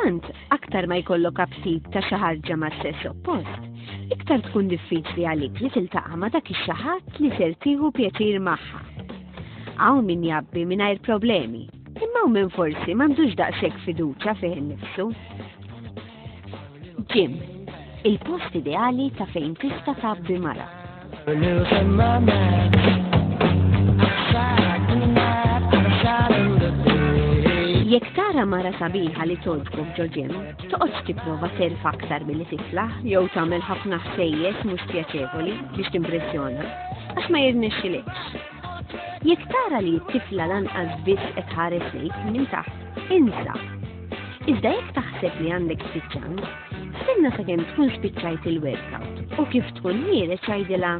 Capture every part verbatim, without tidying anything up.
Kultant, aktar ma jkollok aptit ta' xi ħaġa ma' sess oppost, iktar tkun diffiċli għalik li tiltaqa' ma' dak ix-xi ħadd li ser tieħu pjaċir magħha. Hawn min jabbi mingħajr problemi, imma hawn min forsi m'għandux daqshekk fiduċja fih innifsu. Gym, il-post ideali ta' fejn tista' tabbi mara. Jekk tara mara sabiħa li tgħoġbok ġo gym, toqgħodx tipprova terfa' aktar milli tiflaħ jew tagħmel ħafna ħsejjes mhux pjaċevoli biex timpressjona, għax ma jirnexxilekx. Jekk tara li t-tifla lanqas biss qed tħares lejk minn taħt, insa. Iżda jekk taħseb li għandek ftit ċans, stenna sakemm tkun spiċċajt il-workout u kif tkun ħieres tgħidilha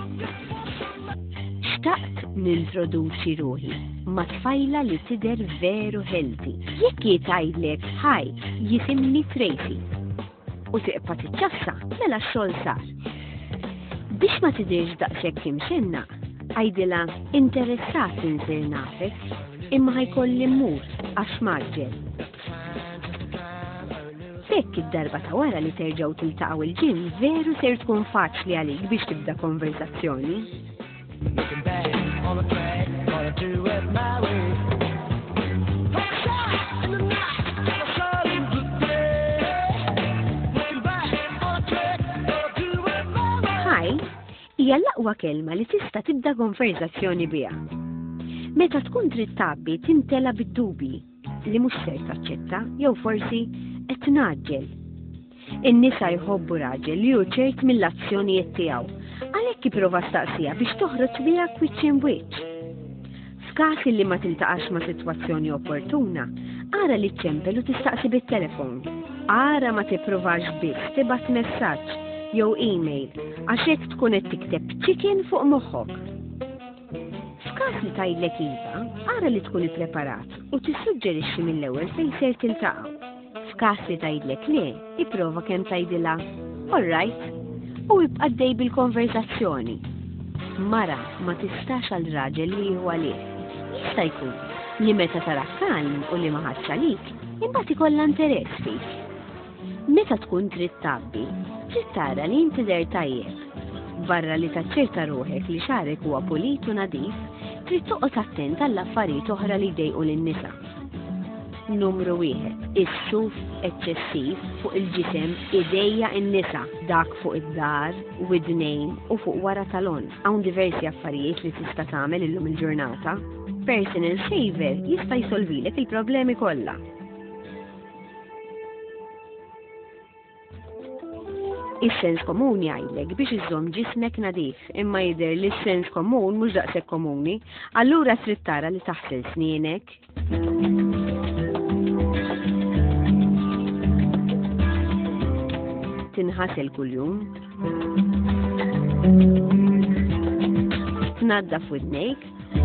xtaqt nintroduċi ruħi ma' tfajla li tidher veru healthy. Jekk jgħidlek ħaj jisimni Tracy u tiqpa' tiċċassa mela x-xogħol sar. Biex ma tidhirx daqshekk imxenna, għajdilha interessat insir nafek imma ħajkolli mmur għax maġġel. Bekk id-darba ta' wara li terġgħu tiltaqgħu il-ġim veru ser tkun faċli għalik biex tibda konverzazzjoni. Looking back on the track, gonna do it my way. Like a shot in the night, like a shot in the day. Looking back on the track, gonna do it my way. Hi, hija l-aqwa kelma li tista' tibda konverzazzjoni biha. Meta tkun trid tabbi tintela bid-dubi li mhux ser taċċetta jew forsi qed tnaġġel. In-nisa jħobbu raġel li hu ċert mill-azzjonijiet tiegħu. Għalhekk jipprova staqsija biex toħroġ biha kwiċċ in wiċċ. F'każ li ma tiltaqax ma' sitwazzjoni opportuna, ara li tċempel u tistaqsi bit-telefon. Ara ma tippruvax biss tibgħat messaġġ jew email għax hekk tkun qed tikteb chicken fuq moħħok. F'każ li tgħidlek iva, ara li tkun ippreparat u tissuġġerixxi mill-ewwel fejn ser tiltaqgħu. F'każ li tgħidlek le, ipprova kemm tgħidilha all right. U jibqaddej bil-konverzazzjoni. Mara ma tistax għal raġel li jieħu għalih. Jista' jkun li meta tara kalm u li ma ħadx għalik, imbagħad ikollha interess fik. Meta tkun trid tabbi, trid tara li inti der tajjeb. Barra li taċċerta ruħek li xarek huwa pulit u nadif, trid toqgħod attent għall-affarijiet oħra li jdejqu lin-nisa. Numru wieħed, is-suf eċċessiv fuq il-ġisem idejja n-nisa, dak fuq id-dar, widnejn u fuq wara talon. Hawn diversi affarijiet li tista' tagħmel illum il-ġurnata. Personal shaver jista' jsolvilek il-problemi kollha. Is-sens komuni jgħidlek biex iżżomm ġismek nadif, imma jidher li s-sens komun mhux daqshekk komuni, allura trid tara li taħsel snienek. Tinħasel kuljum. Tnaddaf widnejk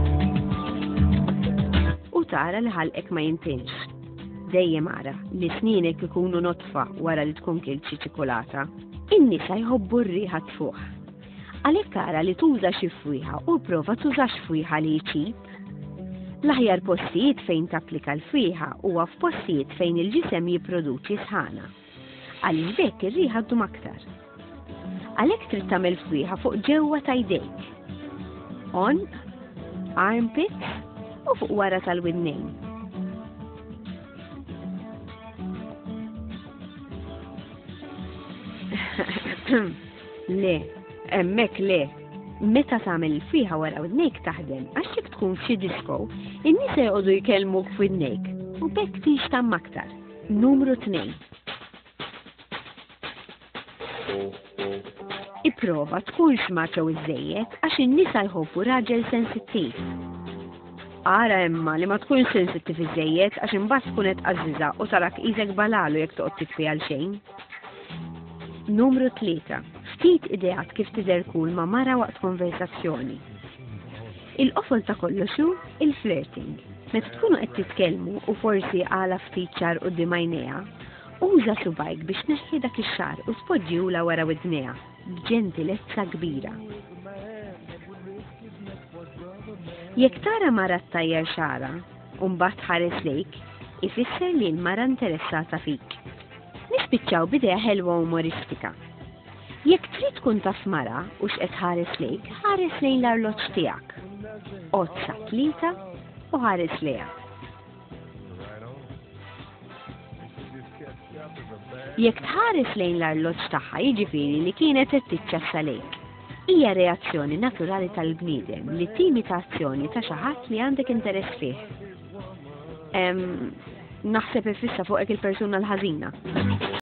u tara li ħalqek ma jintinx. Dejjem ara li snienek ikunu notfa wara li tkun kilt xi ċikolata. In-nisa jħobbu r-riħa tfuq. Għalhekk ara li tuża xi fwieħa u prova tuża x'fwieħa li jċib. L-aħjar postijiet fejn tapplika l-fwieħa huwa f'postijiet fejn il-ġisem jipproduċi sħana. Għaliex bekk ir-riħa ddum aktar. Għalhekk trid tagħmel fwieħa fuq ġewwa ta' jdejk. On, armpits u fuq wara tal-widnejn. Le, hemmhekk le. Meta tagħmel il-fwieħa wara widnejk taħdem għax jekk tkun f'xi disko, in-nisa jqogħdu jkellmuk f'widnejk u bekk tixtam aktar. Numru tnejn. Ipprova tkun xmaċew iżejjed għax in-nisa jħobbu raġel sensittiv. Ara imma li ma tkun sensittiv iżejjed għax imbagħad tkun qed tqażżiżha u tarak qisek balalu jekk toqgħod tikfi għal xejn. Numru tlieta. Ftit ideat kif tidher kull ma' mara waqt konversazzjoni. Il-qofol ta' kollox hu il-flirting. Meta tkunu qed titkellmu u forsi għala ftit ċar quddiem għajnejha, uża subajk biex neħħi dak ix-xar u tpoġġihula wara widnejha b'ġentilezza kbira. Jekk tara mara ttajjar xara u mbagħad tħares lejk, ifisser li l-mara interessata fik. Nispiċċaw bidea ħelwa umoristika. Jekk trid tkun taf mara u x'qed ħares lejk, ħares lejn l-arloġġ tiegħek. Qozza tlieta u ħares lejha. Jekk tħares lejn l-arloġġ tagħha jiġifieri li kienet qed tiċċassa lejk. Hija reazzjoni naturali tal-bniedem li timita azzjoni ta' xi ħadd li għandek interess fih. Naħseb ifissa fuqek il-persuna l-ħażina.